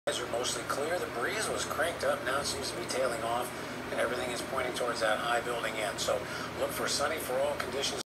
Skies are mostly clear. The breeze was cranked up. Now it seems to be tailing off, and everything is pointing towards that high building end. So look for sunny for all conditions.